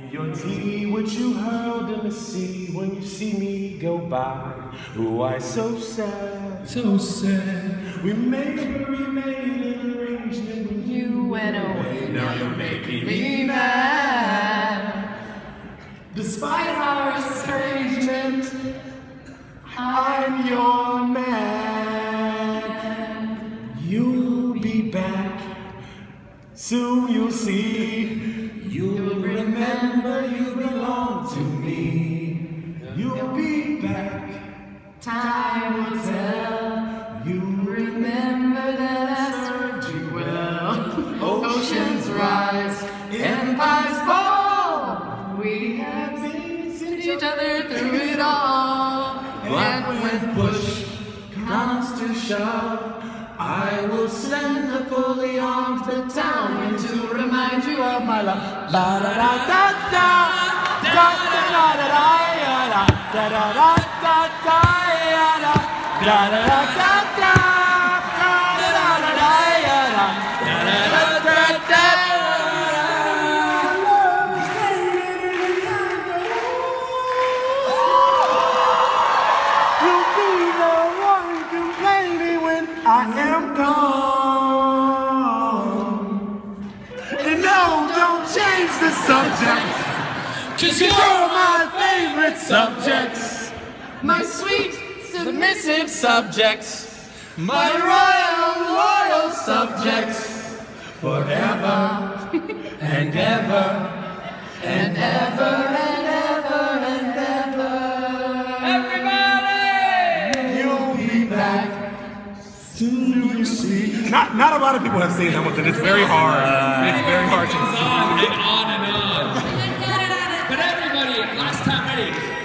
Your tea which you hurled in the sea when you see me go by. Why so sad? So sad. We made an arrangement when You went away. now you're making me mad. Despite our estrangement, I'm your man. You'll be back. Soon you'll see. You'll remember you belong to me. You'll be back. Time will tell. You remember that I served you well. Oceans rise, empires fall. We have been each other through it all. And when push comes to shove, I will send the fully armed battalion to remind you of my love. Da da da da da da da da da da da da da da da da da da da. I am gone. And no, don't change the subject, 'cause you're my favorite subjects. My sweet, submissive subjects. My royal, loyal subjects. Forever and ever and ever and ever and ever. Everybody! You'll be back. Soon you see. Not a lot of people have seen Hamilton. It's very hard. It's very hard to see. On and on and on. But everybody, last time ready.